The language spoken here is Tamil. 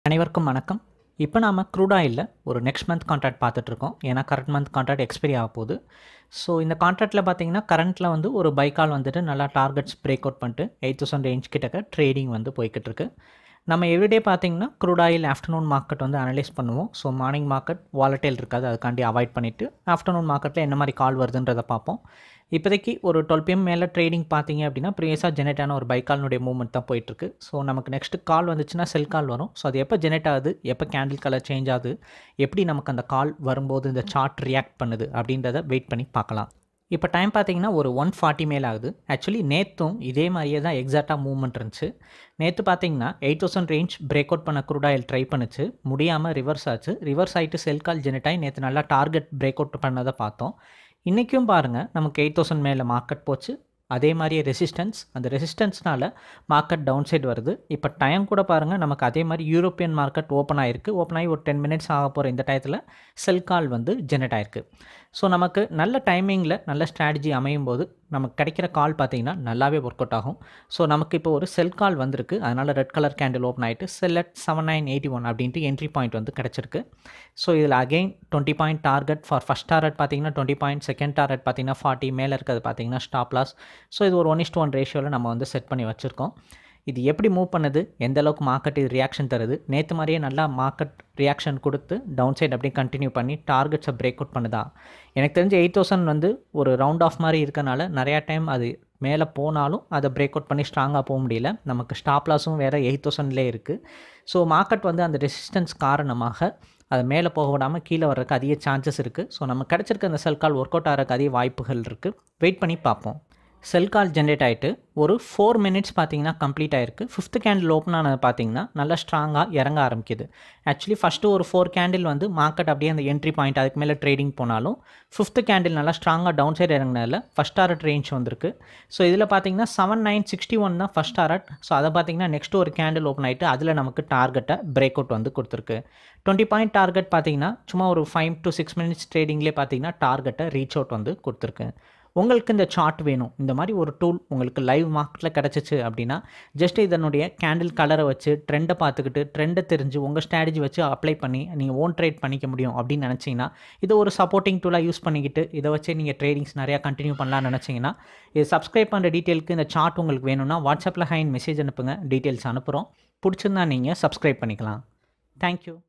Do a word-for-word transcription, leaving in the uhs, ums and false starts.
அனைவருக்கும் வணக்கம். இப்போ நாம க்ரூட் ஆயில்ல ஒரு நெக்ஸ்ட் மந்த் கான்ட்ராக்ட் பார்த்துட்டு இருக்கோம். ஏன்னா கரண்ட் மந்த் கான்ட்ராக்ட் எக்ஸ்பைரி ஆக போகுது. ஸோ இந்த கான்ட்ராக்ட்டில் பார்த்தீங்கன்னா கரண்ட்டில் வந்து ஒரு பை கால் வந்துட்டு நல்லா டார்கெட்ஸ் பிரேக் அவுட் பண்ணிட்டு எயிட் தௌசண்ட் ரேஞ்ச் கிட்டக்க ட்ரேடிங் வந்து போய்கிட்டு இருக்கு. நம்ம எவ்ரிடே பார்த்தீங்கன்னா க்ரூட் ஆயில் ஆஃப்டர்நூன் மார்க்கெட் வந்து அனலைஸ் பண்ணுவோம். ஸோ மார்னிங் மார்க்கெட் வாலட்டைல் இருக்காது, அதுக்காண்டி அவாய்ட் பண்ணிவிட்டு ஆஃப்டர்நூன் மார்க்கெட்டில் என்ன மாதிரி கால் வருதுன்றதை பார்ப்போம். இப்போதைக்கு ஒரு டுவெல் பிஎம் மேலே ட்ரேடிங் பார்த்தீங்க அப்படின்னா ப்ரீவியஸாக ஜெனரேட் ஆன ஒரு பை கால்னுடைய மூவ்மெண்ட் தான் போயிட்டுருக்கு. ஸோ நமக்கு நெக்ஸ்ட் கால் வந்துச்சுன்னா செல் கால் வரும். ஸோ அது எப்போ ஜெனரேட் ஆகுது, எப்போ கேண்டில் கலர் சேஞ்ச் ஆகுது, எப்படி நமக்கு அந்த கால் வரும்போது இந்த சார்ட் ரியாக்ட் பண்ணுது அப்படின்றத வெயிட் பண்ணி பார்க்கலாம். இப்போ டைம் பார்த்தீங்கன்னா ஒரு ஒன் ஃபார்ட்டி மேலே ஆகுது. ஆக்சுவலி நேற்றும் இதே மாதிரியே தான் எக்ஸாக்டாக மூவ்மெண்ட் இருந்துச்சு. நேற்று பார்த்தீங்கன்னா eight thousand range break out பண்ண க்ரூட் ஆயில் ட்ரை பண்ணிச்சு, முடியாமல் ரிவர்ஸ் ஆச்சு. ரிவர்ஸ் ஆகிட்டு செல் கால் ஜெனரேட் ஆகி நேற்று நல்லா டார்கெட் பிரேக் அவுட் பண்ணதை பார்த்தோம். இன்றைக்கும் பாருங்கள், நமக்கு எயிட் தௌசண்ட் மேலே மார்க்கெட் போச்சு. அதே மாதிரியே ரெசிஸ்டன்ஸ், அந்த ரெசிஸ்டன்ஸ்னால மார்க்கெட் டவுன் சைடு வருது. இப்போ டைம் கூட பாருங்கள், நமக்கு அதே மாதிரி யூரோப்பியன் மார்க்கெட் ஓப்பன் ஆகிருக்கு. ஓப்பன் ஆகி ஒரு டென் மினிட்ஸ் ஆக போகிற இந்த டயத்தில் செல் கால் வந்து ஜெனரேட் ஆகிருக்கு. ஸோ நமக்கு நல்ல டைமிங்கில் நல்ல ஸ்ட்ராட்டஜி அமையும் போது நமக்கு கிடைக்கிற கால் பார்த்திங்கன்னா நல்லாவே ஒர்க் அவுட் ஆகும். ஸோ நமக்கு இப்போ ஒரு செல் கால் வந்திருக்கு. அதனால் ரெட் கலர் கேண்டில் ஓப்பன் ஆகிட்டு sell at seven nine eighty one அப்படின்ட்டு என்ட்ரி பாயிண்ட் வந்து கிடச்சிருக்கு. ஸோ இதில் again twenty point target for first target பார்த்தீங்கன்னா டுவெண்ட்டி பாயிண்ட், செகண்ட் டார்கெட் பார்த்தீங்கன்னா ஃபார்ட்டி, மேலே இருக்கிறது பார்த்தீங்கன்னா ஸ்டாப் லாஸ். ஸோ இது ஒரு ஒன் இஸ்ட் ஒன் ரேஷியோவில் நம்ம வந்து செட் பண்ணி வச்சுருக்கோம். இது எப்படி மூவ் பண்ணுது, எந்த அளவுக்கு மார்க்கெட் இது ரியாக்ஷன் தருது, நேற்று மாதிரியே நல்லா மார்க்கெட் ரியாக்ஷன் கொடுத்து டவுன் சைட் அப்படியே கண்டினியூ பண்ணி டார்கெட்ஸை பிரேக் அவுட் பண்ணுதா? எனக்கு தெரிஞ்ச எயிட் தௌசண்ட் வந்து ஒரு ரவுண்ட் ஆஃப் மாதிரி இருக்கனால நிறையா டைம் அது மேலே போனாலும் அதை பிரேக் அவுட் பண்ணி ஸ்ட்ராங்காக போக முடியல. நமக்கு ஸ்டாப் லாஸும் வேறு எயிட் தௌசண்ட்லேயே இருக்குது. ஸோ மார்க்கெட் வந்து அந்த ரெசிஸ்டன்ஸ் காரணமாக அது மேலே போக விடாமல் கீழே வர்றதுக்கு அதிக சான்சஸ் இருக்குது. ஸோ நம்ம கிடச்சிருக்க அந்த செல் கால் ஒர்க் அவுட் ஆகிறதுக்கு அதிக வாய்ப்புகள் இருக்குது. வெயிட் பண்ணி பார்ப்போம். செல் கால் ஜென்ரேட் ஆகிட்டு ஒரு ஃபோர் மினிட்ஸ் பார்த்தீங்கன்னா கம்ப்ளீட் ஆகிருக்கு. ஃபிஃப்த் கேண்டில் ஓப்பன் ஆனது பார்த்தீங்கன்னா நல்லா ஸ்ட்ராங்காக இறங்க ஆரம்பிக்குது. ஆக்சுவலி ஃபஸ்ட்டு ஒரு ஃபோர் கேண்டில் வந்து மார்க்கெட் அப்படியே அந்த என்ட்ரி பாயிண்ட் அதுக்கு மேலே ட்ரேடிங் போனாலும் ஃபிஃப்த் கேண்டில் நல்லா ஸ்ட்ராங்காக டவுன் சைடு இறங்கினதில் ஃபஸ்ட் டாரட் ரேஞ்ச் வந்திருக்கு. ஸோ இதில் பார்த்தீங்கன்னா செவன் நைன் சிக்ஸ்டி ஒன் தான் ஃபஸ்ட் டாரட். ஸோ அதை பார்த்தீங்கன்னா நெக்ஸ்ட் ஒரு கேண்டில் ஓப்பன் ஆகிட்டு அதில் நமக்கு டார்கெட்டை பிரேக் அவுட் வந்து கொடுத்துருக்கு. டுவெண்ட்டி பாயிண்ட் டார்கெட் பார்த்தீங்கன்னா சும்மா ஒரு ஃபைவ் டு சிக்ஸ் மினிட்ஸ் ட்ரேடிங்லேயே பார்த்தீங்கன்னா டார்கெட்டை ரீச் அவுட் வந்து கொடுத்துருக்கு. உங்களுக்கு இந்த சார்ட் வேணும், இந்த மாதிரி ஒரு டூல் உங்களுக்கு லைவ் மார்க்கெட்டில் கிடச்சிச்சு அப்படின்னா ஜஸ்ட் இதனுடைய கேண்டில் கலரை வச்சு ட்ரெண்டை பார்த்துக்கிட்டு ட்ரெண்டை தெரிஞ்சு உங்கள் ஸ்ட்ராட்டஜி வச்சு அப்ளை பண்ணி நீங்கள் ஓன் ட்ரேட் பண்ணிக்க முடியும் அப்படின்னு நினச்சிங்கன்னா இதை ஒரு சப்போர்ட்டிங் டூலாக யூஸ் பண்ணிக்கிட்டு இதை வச்சு நீங்கள் ட்ரேடிங்ஸ் நிறையா கண்டினியூ பண்ணலாம்னு நினச்சிங்கன்னா இது சப்ஸ்கிரைப் பண்ணுற டீட்டெயிலுக்கு இந்த சார்ட் உங்களுக்கு வேணும்னா வாட்ஸ்அப்பில் ஹைன் மெசேஜ் அனுப்புங்க, டீட்டெயில்ஸ் அனுப்புகிறோம். பிடிச்சிருந்தா நீங்கள் சப்ஸ்கிரைப் பண்ணிக்கலாம். தேங்க்யூ.